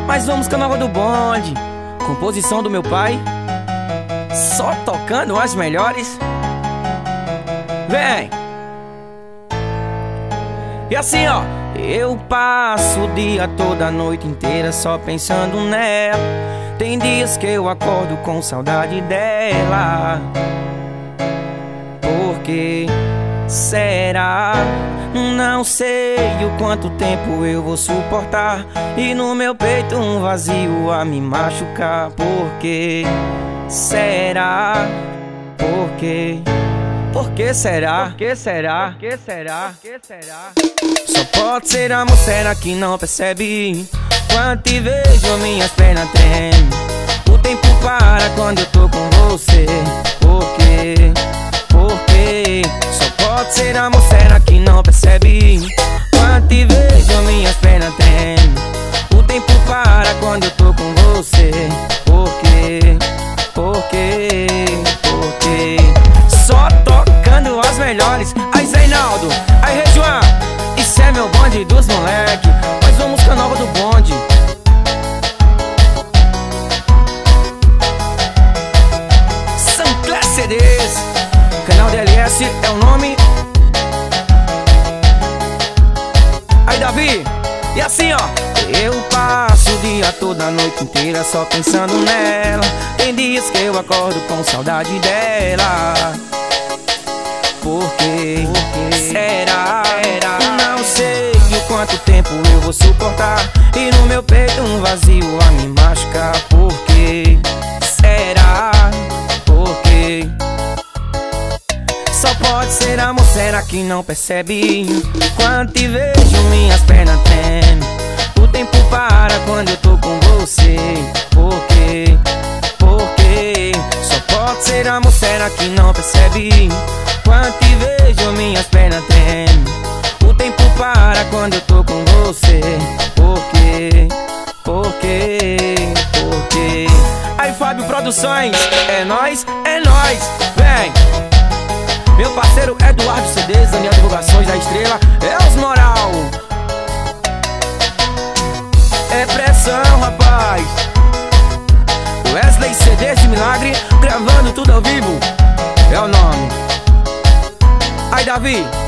Mais uma música nova do bonde, composição do meu pai, só tocando as melhores. Vem! E assim ó, eu passo o dia toda, a noite inteira só pensando nela. Tem dias que eu acordo com saudade dela. Por que será? Não sei o quanto tempo eu vou suportar, e no meu peito um vazio a me machucar. Por que será? Por quê? Por que será? Por que será? Por que será? Por que será? Só pode ser amor, será que não percebe? Quando te vejo minhas pernas tremem. O tempo para quando eu tô com você. Por quê? Por quê? Só pode ser amor, será que não percebe? Quando te vejo minhas pernas tremem. O tempo para quando eu tô com você. Por quê? Por quê? Por quê? Só tocando as melhores. Aí Zeinaldo, aí Rejuan, isso é meu bonde dos moleque. Mais uma música nova do bonde. Sancler CDs, canal DLS é o nome. Aí Davi, e assim ó, eu passo o dia todo, a noite inteira só pensando nela. Tem dias que eu acordo com saudade dela. Por que será? Não sei o quanto tempo eu vou suportar, e no meu peito um vazio a me machucar. Por que será? Por quê? Só pode ser amor, será que não percebe? Quando te vejo minhas pernas tremem. O tempo para quando eu tô com você. Por quê? Por quê? Só pode ser amor, será que não percebe? Quando te vejo minhas pernas tremem. O tempo para quando eu tô com você. Por quê? Por quê? Por quê? Aí Fábio Produções, é nóis, vem! Meu parceiro Eduardo CDs, Daniel Divulgações da Estrela, é os moral. É pressão, rapaz. Wesley CDs de Milagre, gravando tudo ao vivo. É o nome. Aí Davi,